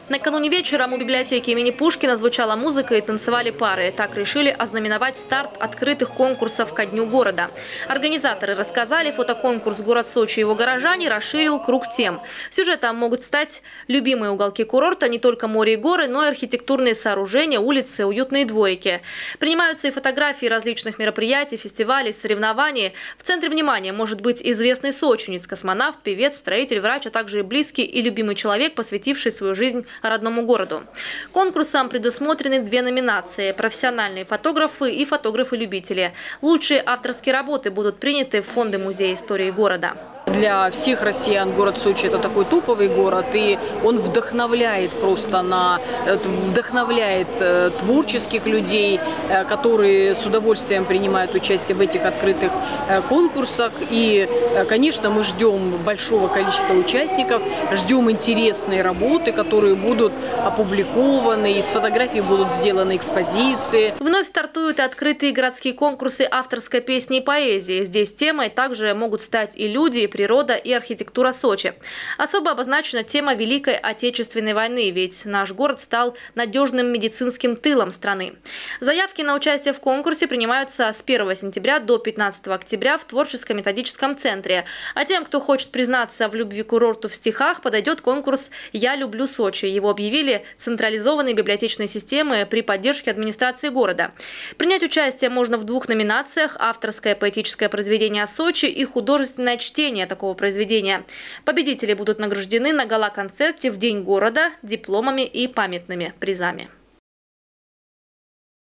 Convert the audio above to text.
Накануне вечером у библиотеки имени Пушкина звучала музыка и танцевали пары. Так решили ознаменовать старт открытых конкурсов ко Дню города. Организаторы рассказали, фотоконкурс «Город Сочи» и его горожане расширил круг тем. Сюжетом могут стать любимые уголки курорта, не только море и горы, но и архитектурные сооружения, улицы, уютные дворики. Принимаются и фотографии различных мероприятий, фестивалей, соревнований. В центре внимания может быть известный сочинец, космонавт, певец, строитель, врач, а также и близкий и любимый человек, посвятивший свою жизнь родному городу. Конкурсом предусмотрены 2 номинации – профессиональные фотографы и фотографы-любители. Лучшие авторские работы будут приняты в фонды Музея истории города. Для всех россиян город Сочи – это такой топовый город, и он вдохновляет творческих людей, которые с удовольствием принимают участие в этих открытых конкурсах. И, конечно, мы ждем большого количества участников, ждем интересные работы, которые будут опубликованы, из фотографий будут сделаны экспозиции. Вновь стартуют и открытые городские конкурсы авторской песни и поэзии. Здесь темой также могут стать и люди, и природа, и архитектура Сочи. Особо обозначена тема Великой Отечественной войны, ведь наш город стал надежным медицинским тылом страны. Заявки на участие в конкурсе принимаются с 1 сентября до 15 октября в творческо-методическом центре. А тем, кто хочет признаться в любви к курорту в стихах, подойдет конкурс «Я люблю Сочи». Его объявили централизованной библиотечной системы при поддержке администрации города. Принять участие можно в 2 номинациях – авторское поэтическое произведение о Сочи и художественное чтение такого произведения. Победители будут награждены на гала-концерте в День города дипломами и памятными призами.